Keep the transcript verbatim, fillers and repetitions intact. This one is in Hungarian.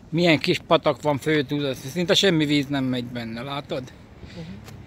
Milyen kis patak van föltúzva, szinte semmi víz nem megy benne, látod? Uh-huh.